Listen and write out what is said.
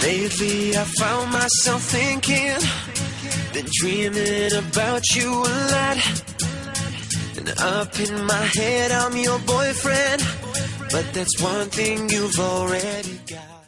Lately I found myself thinking, been dreaming about you a lot. And up in my head I'm your boyfriend, but that's one thing you've already got.